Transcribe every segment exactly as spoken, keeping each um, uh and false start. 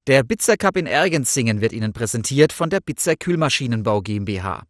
Der Bitzer Cup in Ergenzingen wird Ihnen präsentiert von der Bitzer Kühlmaschinenbau GmbH.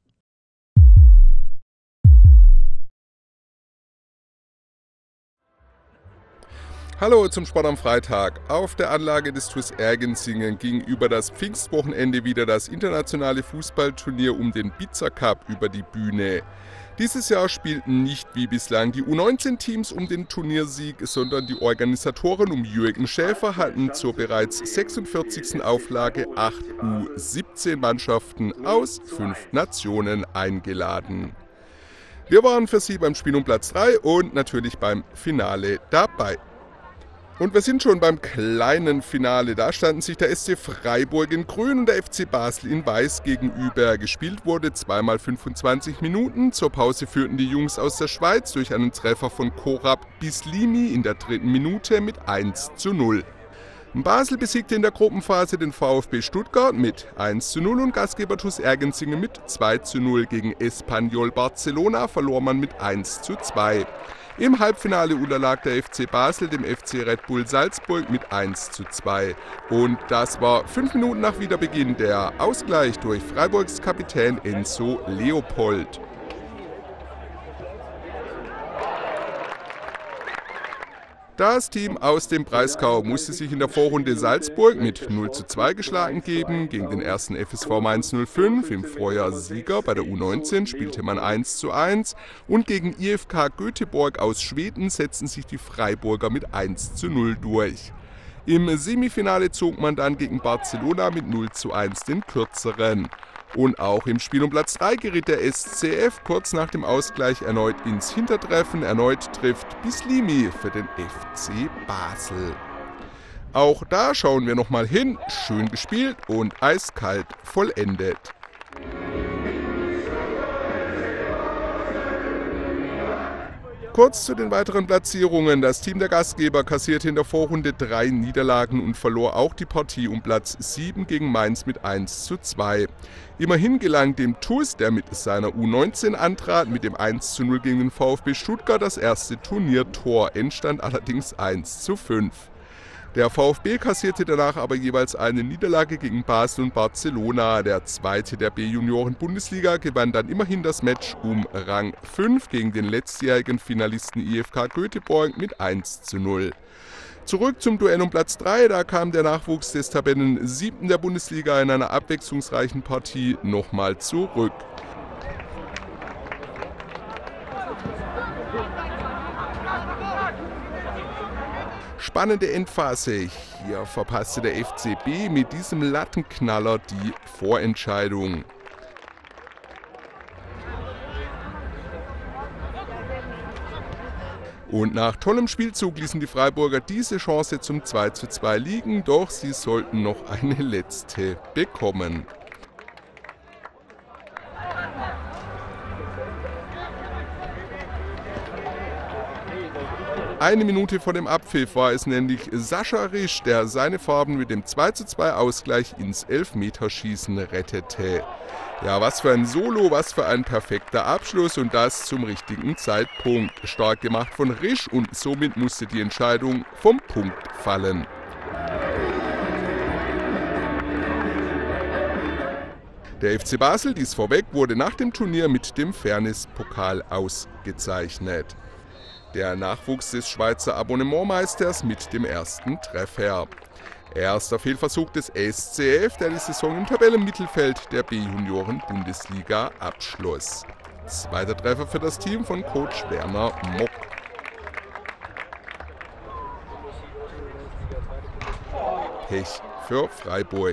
Hallo zum Sport am Freitag. Auf der Anlage des TuS Ergenzingen ging über das Pfingstwochenende wieder das internationale Fußballturnier um den Bitzer Cup über die Bühne. Dieses Jahr spielten nicht wie bislang die U neunzehn Teams um den Turniersieg, sondern die Organisatoren um Jürgen Schäfer hatten zur bereits sechsundvierzigsten Auflage acht U siebzehn Mannschaften aus fünf Nationen eingeladen. Wir waren für Sie beim Spiel um Platz drei und natürlich beim Finale dabei. Und wir sind schon beim kleinen Finale. Da standen sich der S C Freiburg in Grün und der F C Basel in Weiß gegenüber. Gespielt wurde zweimal fünfundzwanzig Minuten. Zur Pause führten die Jungs aus der Schweiz durch einen Treffer von Korab Bislimi in der dritten Minute mit eins zu null. Basel besiegte in der Gruppenphase den VfB Stuttgart mit eins zu null und Gastgeber TuS Ergenzingen mit zwei zu null. Gegen Espanyol Barcelona verlor man mit eins zu zwei. Im Halbfinale unterlag der F C Basel dem F C Red Bull Salzburg mit eins zu zwei. Und das war fünf Minuten nach Wiederbeginn der Ausgleich durch Freiburgs Kapitän Enzo Leopold. Das Team aus dem Breisgau musste sich in der Vorrunde Salzburg mit null zu zwei geschlagen geben. Gegen den ersten F S V Mainz null fünf, im Vorjahr Sieger bei der U neunzehn, spielte man eins zu eins. Und gegen I F K Göteborg aus Schweden setzten sich die Freiburger mit eins zu null durch. Im Semifinale zog man dann gegen Barcelona mit null zu eins den kürzeren. Und auch im Spiel um Platz drei geriet der S C F kurz nach dem Ausgleich erneut ins Hintertreffen. Erneut trifft Bislimi für den F C Basel. Auch da schauen wir nochmal hin. Schön gespielt und eiskalt vollendet. Kurz zu den weiteren Platzierungen. Das Team der Gastgeber kassierte in der Vorrunde drei Niederlagen und verlor auch die Partie um Platz sieben gegen Mainz mit eins zu zwei. Immerhin gelang dem TuS, der mit seiner U neunzehn antrat, mit dem eins zu null gegen den VfB Stuttgart das erste Turniertor, Endstand allerdings eins zu fünf. Der VfB kassierte danach aber jeweils eine Niederlage gegen Basel und Barcelona. Der zweite der B-Junioren-Bundesliga gewann dann immerhin das Match um Rang fünf gegen den letztjährigen Finalisten I F K Göteborg mit eins zu null. Zurück zum Duell um Platz drei, da kam der Nachwuchs des Tabellen siebten der Bundesliga in einer abwechslungsreichen Partie nochmal zurück. Spannende Endphase. Hier verpasste der F C B mit diesem Lattenknaller die Vorentscheidung. Und nach tollem Spielzug ließen die Freiburger diese Chance zum zwei zu zwei liegen, doch sie sollten noch eine letzte bekommen. Eine Minute vor dem Abpfiff war es nämlich Sascha Risch, der seine Farben mit dem zwei zu zwei Ausgleich ins Elfmeterschießen rettete. Ja, was für ein Solo, was für ein perfekter Abschluss und das zum richtigen Zeitpunkt. Stark gemacht von Risch und somit musste die Entscheidung vom Punkt fallen. Der F C Basel, dies vorweg, wurde nach dem Turnier mit dem Fairness-Pokal ausgezeichnet. Der Nachwuchs des Schweizer Abonnementmeisters mit dem ersten Treffer. Erster Fehlversuch des S C F, der die Saison im Tabellenmittelfeld der B-Junioren-Bundesliga abschloss. Zweiter Treffer für das Team von Coach Werner Mock. Pech für Freiburg.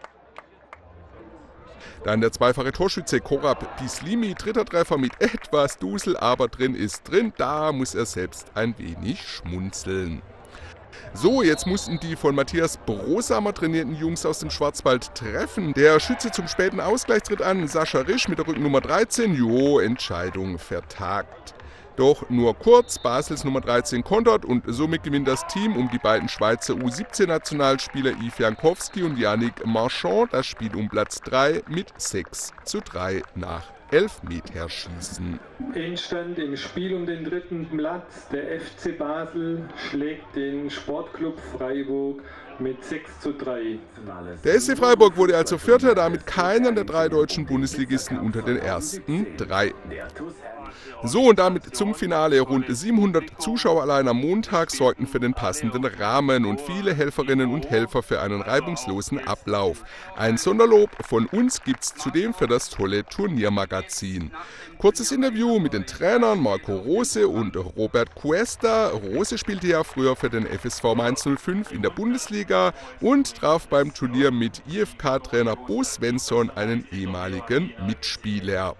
Dann der zweifache Torschütze Korab Bislimi, dritter Treffer mit etwas Dusel, aber drin ist drin, da muss er selbst ein wenig schmunzeln. So, jetzt mussten die von Matthias Brosamer trainierten Jungs aus dem Schwarzwald treffen. Der Schütze zum späten Ausgleich tritt an, Sascha Risch mit der Rückennummer dreizehn, jo, Entscheidung vertagt. Doch nur kurz, Basels Nummer dreizehn kontert und somit gewinnt das Team um die beiden Schweizer U siebzehn-Nationalspieler Yves Jankowski und Yannick Marchand das Spiel um Platz drei mit sechs zu drei nach Elfmeterschießen. Endstand im Spiel um den dritten Platz. Der F C Basel schlägt den Sportclub Freiburg mit sechs zu drei. Der S C Freiburg wurde also Vierter, damit keiner der drei deutschen Bundesligisten unter den ersten drei. So, und damit zum Finale. Rund siebenhundert Zuschauer allein am Montag sorgten für den passenden Rahmen und viele Helferinnen und Helfer für einen reibungslosen Ablauf. Ein Sonderlob von uns gibt's zudem für das tolle Turniermagazin. Kurzes Interview mit den Trainern Marco Rose und Robert Cuesta. Rose spielte ja früher für den F S V Mainz null fünf in der Bundesliga und traf beim Turnier mit I F K-Trainer Bo Svensson einen ehemaligen Mitspieler.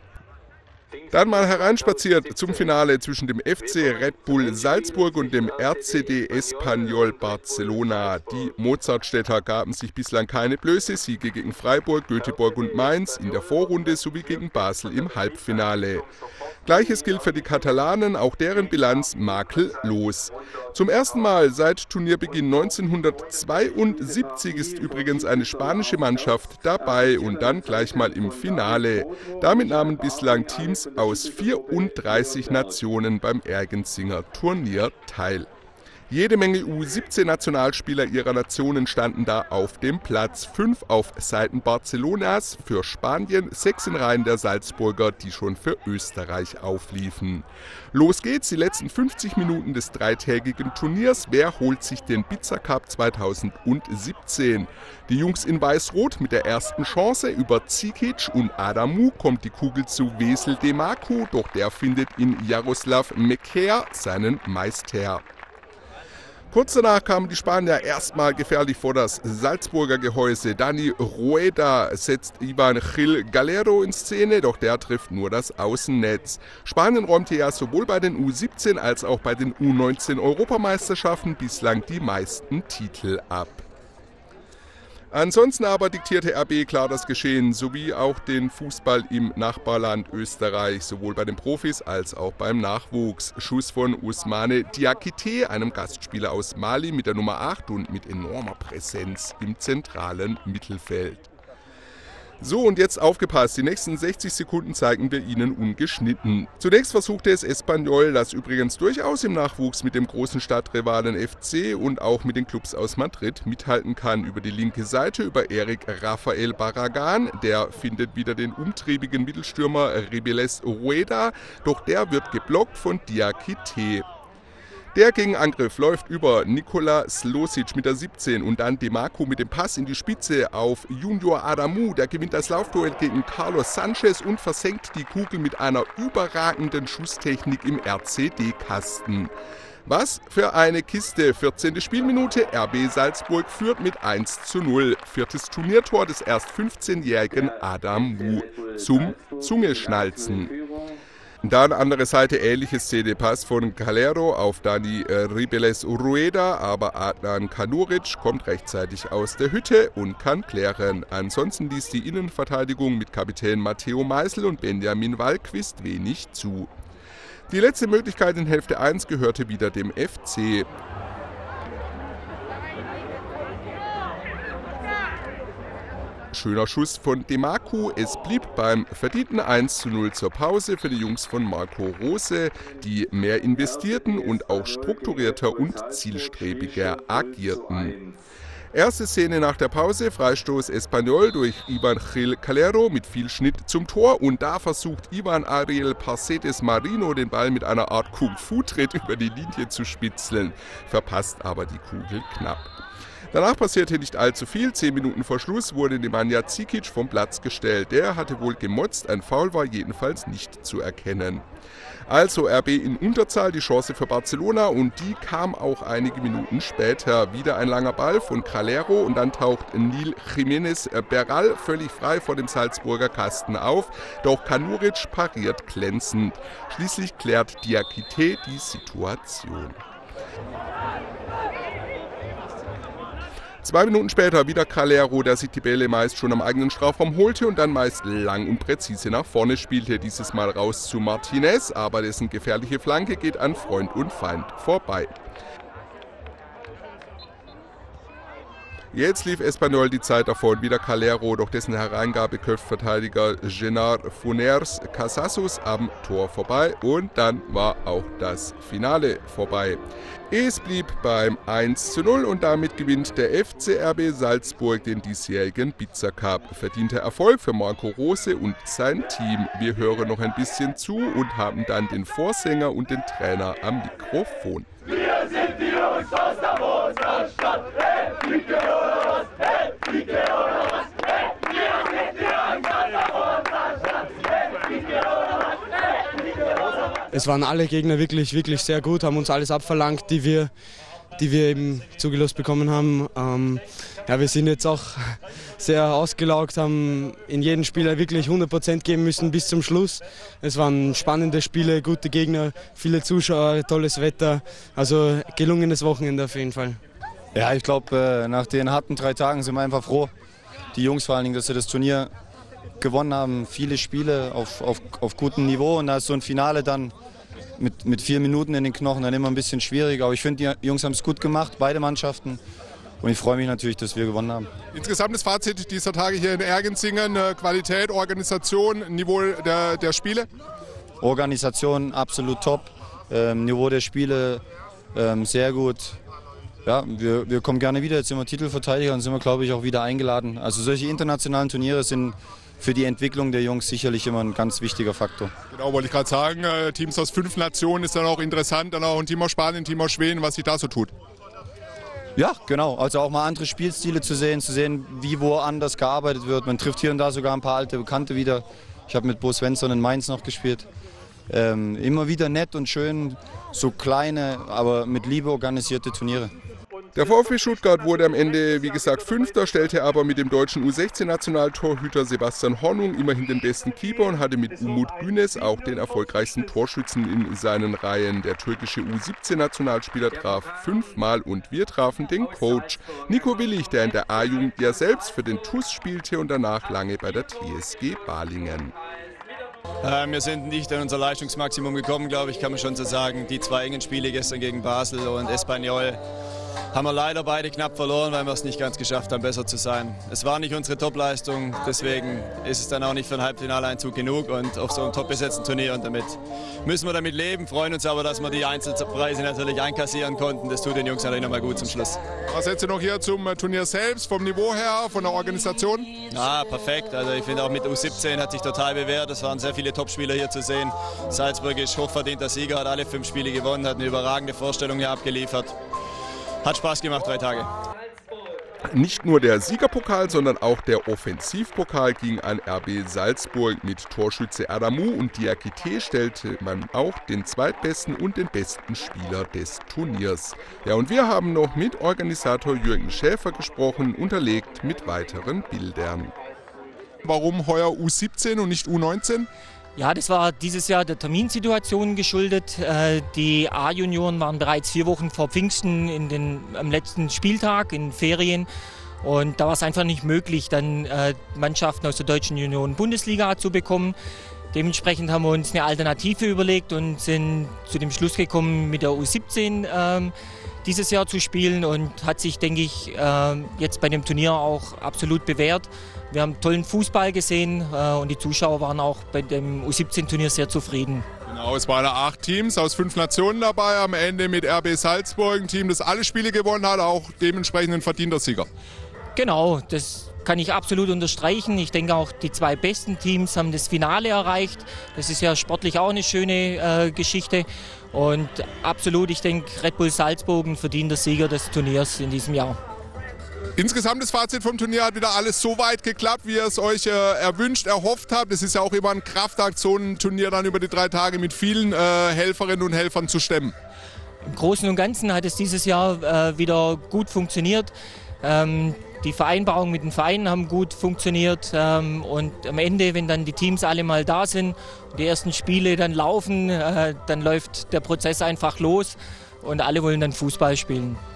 Dann mal hereinspaziert zum Finale zwischen dem F C Red Bull Salzburg und dem R C D Espanyol Barcelona. Die Mozartstädter gaben sich bislang keine Blöße. Siege gegen Freiburg, Göteborg und Mainz in der Vorrunde sowie gegen Basel im Halbfinale. Gleiches gilt für die Katalanen, auch deren Bilanz makellos. Zum ersten Mal seit Turnierbeginn neunzehnhundertzweiundsiebzig ist übrigens eine spanische Mannschaft dabei und dann gleich mal im Finale. Damit nahmen bislang Teams aus vierunddreißig Nationen beim Ergenzinger Turnier teil. Jede Menge U siebzehn-Nationalspieler ihrer Nationen standen da auf dem Platz. Fünf auf Seiten Barcelonas für Spanien, sechs in Reihen der Salzburger, die schon für Österreich aufliefen. Los geht's, die letzten fünfzig Minuten des dreitägigen Turniers. Wer holt sich den Bitzer Cup zweitausendsiebzehn? Die Jungs in Weiß-Rot mit der ersten Chance. Über Zikic und Adamu kommt die Kugel zu Wesel Demaku, doch der findet in Jaroslav Meker seinen Meister. Kurz danach kamen die Spanier erstmal gefährlich vor das Salzburger Gehäuse. Dani Rueda setzt Ivan Gil Galero in Szene, doch der trifft nur das Außennetz. Spanien räumte ja sowohl bei den U siebzehn als auch bei den U neunzehn Europameisterschaften bislang die meisten Titel ab. Ansonsten aber diktierte R B klar das Geschehen, sowie auch den Fußball im Nachbarland Österreich, sowohl bei den Profis als auch beim Nachwuchs. Schuss von Ousmane Diakité, einem Gastspieler aus Mali mit der Nummer acht und mit enormer Präsenz im zentralen Mittelfeld. So, und jetzt aufgepasst, die nächsten sechzig Sekunden zeigen wir Ihnen ungeschnitten. Zunächst versuchte es Espanyol, das übrigens durchaus im Nachwuchs mit dem großen Stadtrivalen F C und auch mit den Clubs aus Madrid mithalten kann. Über die linke Seite, über Eric Rafael Barragan, der findet wieder den umtriebigen Mittelstürmer Ribeles Rueda, doch der wird geblockt von Diakité. Der Gegenangriff läuft über Nikola Slosic mit der siebzehn und dann Demaku mit dem Pass in die Spitze auf Junior Adamu. Der gewinnt das Laufduell gegen Carlos Sanchez und versenkt die Kugel mit einer überragenden Schusstechnik im R C D-Kasten. Was für eine Kiste. vierzehnte Spielminute, R B Salzburg führt mit eins zu null. Viertes Turniertor des erst fünfzehnjährigen Adamu zum Zungeschnalzen. Dann andere Seite, ähnliche Szene, Pass von Galero auf Dani äh, Ribeles Rueda, aber Adnan Kanuric kommt rechtzeitig aus der Hütte und kann klären. Ansonsten ließ die Innenverteidigung mit Kapitän Matteo Meisel und Benjamin Wallquist wenig zu. Die letzte Möglichkeit in Hälfte eins gehörte wieder dem F C. Schöner Schuss von Demaku. Es blieb beim verdienten eins zu null zur Pause für die Jungs von Marco Rose, die mehr investierten und auch strukturierter und zielstrebiger agierten. Erste Szene nach der Pause, Freistoß Espanyol durch Ivan Gil Galero mit viel Schnitt zum Tor und da versucht Ivan Ariel Parcetes Marino den Ball mit einer Art Kung-Fu-Tritt über die Linie zu spitzeln, verpasst aber die Kugel knapp. Danach passierte nicht allzu viel. Zehn Minuten vor Schluss wurde Nemanja Cikic vom Platz gestellt. Der hatte wohl gemotzt, ein Foul war jedenfalls nicht zu erkennen. Also R B in Unterzahl, die Chance für Barcelona und die kam auch einige Minuten später. Wieder ein langer Ball von Calero und dann taucht Nil Jiménez Berral völlig frei vor dem Salzburger Kasten auf. Doch Kanuric pariert glänzend. Schließlich klärt Diakité die Situation. Zwei Minuten später wieder Calero, der sich die Bälle meist schon am eigenen Strafraum holte und dann meist lang und präzise nach vorne spielte. Dieses Mal raus zu Martinez, aber dessen gefährliche Flanke geht an Freund und Feind vorbei. Jetzt lief Espanyol die Zeit davon, wieder Calero, doch dessen Hereingabe köpft Verteidiger Genard Funers Casasus am Tor vorbei und dann war auch das Finale vorbei. Es blieb beim eins zu null und damit gewinnt der F C R B Salzburg den diesjährigen Bizza Cup. Verdienter Erfolg für Marco Rose und sein Team. Wir hören noch ein bisschen zu und haben dann den Vorsänger und den Trainer am Mikrofon. Wir sind die Jungs aus der Mozartstadt. Hey, Fliege oder was? Hey, Fliege oder was? Hey, wir sind die Jungs aus der Mozartstadt. Hey, Fliege oder was? Hey, Fliege oder was? Es waren alle Gegner wirklich, wirklich sehr gut, haben uns alles abverlangt, die wir, die wir eben zugelost bekommen haben. Ähm, ja, wir sind jetzt auch sehr ausgelaugt, haben in jedem Spieler wirklich hundert Prozent geben müssen bis zum Schluss. Es waren spannende Spiele, gute Gegner, viele Zuschauer, tolles Wetter. Also gelungenes Wochenende auf jeden Fall. Ja, ich glaube, nach den harten drei Tagen sind wir einfach froh, die Jungs vor allen Dingen, dass sie das Turnier gewonnen haben. Viele Spiele auf, auf, auf gutem Niveau und da ist so ein Finale dann mit, mit vier Minuten in den Knochen dann immer ein bisschen schwierig. Aber ich finde, die Jungs haben es gut gemacht, beide Mannschaften. Und ich freue mich natürlich, dass wir gewonnen haben. Insgesamt das Fazit dieser Tage hier in Ergenzingen, Qualität, Organisation, Niveau der, der Spiele? Organisation absolut top, ähm, Niveau der Spiele ähm, sehr gut. Ja, wir, wir kommen gerne wieder, jetzt sind wir Titelverteidiger und sind wir, glaube ich, auch wieder eingeladen. Also solche internationalen Turniere sind für die Entwicklung der Jungs sicherlich immer ein ganz wichtiger Faktor. Genau, wollte ich gerade sagen, Teams aus fünf Nationen ist dann auch interessant, dann auch ein Team aus Spanien, ein Team aus Schweden, was sich da so tut. Ja, genau. Also auch mal andere Spielstile zu sehen, zu sehen, wie woanders gearbeitet wird. Man trifft hier und da sogar ein paar alte Bekannte wieder. Ich habe mit Bo Svensson in Mainz noch gespielt. Ähm, immer wieder nett und schön, so kleine, aber mit Liebe organisierte Turniere. Der VfB Stuttgart wurde am Ende, wie gesagt, Fünfter, stellte aber mit dem deutschen U sechzehn-Nationaltorhüter Sebastian Hornung immerhin den besten Keeper und hatte mit Umut Günes auch den erfolgreichsten Torschützen in seinen Reihen. Der türkische U siebzehn-Nationalspieler traf fünfmal und wir trafen den Coach Nico Willig, der in der A-Jugend ja selbst für den T U S spielte und danach lange bei der T S G Balingen. Äh, wir sind nicht an unser Leistungsmaximum gekommen, glaube ich, kann man schon so sagen. Die zwei engen Spiele gestern gegen Basel und Espanyol haben wir leider beide knapp verloren, weil wir es nicht ganz geschafft haben, besser zu sein. Es war nicht unsere Topleistung, deswegen ist es dann auch nicht für einen Halbfinaleinzug genug und auf so einem top besetzten Turnier und damit müssen wir damit leben, freuen uns aber, dass wir die Einzelpreise natürlich einkassieren konnten. Das tut den Jungs natürlich nochmal gut zum Schluss. Was hältst du noch hier zum Turnier selbst, vom Niveau her, von der Organisation? Ja, perfekt. Also ich finde auch mit U siebzehn hat sich total bewährt. Es waren sehr viele Topspieler hier zu sehen. Salzburg ist hochverdienter Sieger, hat alle fünf Spiele gewonnen, hat eine überragende Vorstellung hier abgeliefert. Hat Spaß gemacht, drei Tage. Nicht nur der Siegerpokal, sondern auch der Offensivpokal ging an R B Salzburg. Mit Torschütze Adamu und Diakite stellte man auch den zweitbesten und den besten Spieler des Turniers. Ja, und wir haben noch mit Organisator Jürgen Schäfer gesprochen, unterlegt mit weiteren Bildern. Warum heuer U siebzehn und nicht U neunzehn? Ja, das war dieses Jahr der Terminsituation geschuldet. Die A-Junioren waren bereits vier Wochen vor Pfingsten in den, am letzten Spieltag in Ferien. Und da war es einfach nicht möglich, dann Mannschaften aus der deutschen Junioren-Bundesliga zu bekommen. Dementsprechend haben wir uns eine Alternative überlegt und sind zu dem Schluss gekommen, mit der U siebzehn ähm, dieses Jahr zu spielen. Und hat sich, denke ich, äh, jetzt bei dem Turnier auch absolut bewährt. Wir haben tollen Fußball gesehen äh, und die Zuschauer waren auch bei dem U siebzehn-Turnier sehr zufrieden. Genau, es waren acht Teams aus fünf Nationen dabei, am Ende mit R B Salzburg, ein Team, das alle Spiele gewonnen hat, auch dementsprechend ein verdienter Sieger. Genau, das kann ich absolut unterstreichen. Ich denke auch, die zwei besten Teams haben das Finale erreicht. Das ist ja sportlich auch eine schöne äh, Geschichte. Und absolut, ich denke, Red Bull Salzburg ein verdienter Sieger des Turniers in diesem Jahr. Insgesamt das Fazit vom Turnier hat wieder alles so weit geklappt, wie ihr es euch äh, erwünscht, erhofft habt. Es ist ja auch immer ein Kraftakt, so ein Turnier dann über die drei Tage mit vielen äh, Helferinnen und Helfern zu stemmen. Im Großen und Ganzen hat es dieses Jahr äh, wieder gut funktioniert. Ähm, die Vereinbarungen mit den Vereinen haben gut funktioniert ähm, und am Ende, wenn dann die Teams alle mal da sind, die ersten Spiele dann laufen, äh, dann läuft der Prozess einfach los und alle wollen dann Fußball spielen.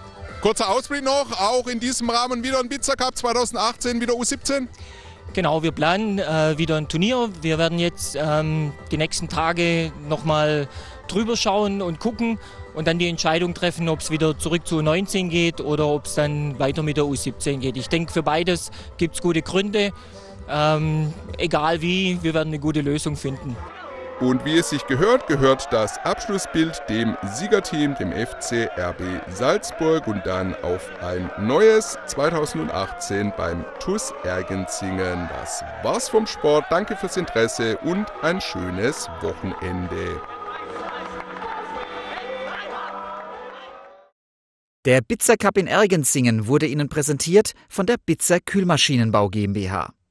Kurzer Ausblick noch, auch in diesem Rahmen wieder ein Bizza Cup zwanzig achtzehn, wieder U siebzehn? Genau, wir planen äh, wieder ein Turnier. Wir werden jetzt ähm, die nächsten Tage nochmal drüber schauen und gucken und dann die Entscheidung treffen, ob es wieder zurück zu U neunzehn geht oder ob es dann weiter mit der U siebzehn geht. Ich denke, für beides gibt es gute Gründe. Ähm, egal wie, wir werden eine gute Lösung finden. Und wie es sich gehört, gehört das Abschlussbild dem Siegerteam, dem F C R B Salzburg, und dann auf ein neues zwanzig achtzehn beim T U S Ergenzingen. Das war's vom Sport. Danke fürs Interesse und ein schönes Wochenende. Der Bizza Cup in Ergenzingen wurde Ihnen präsentiert von der Bizza Kühlmaschinenbau GmbH.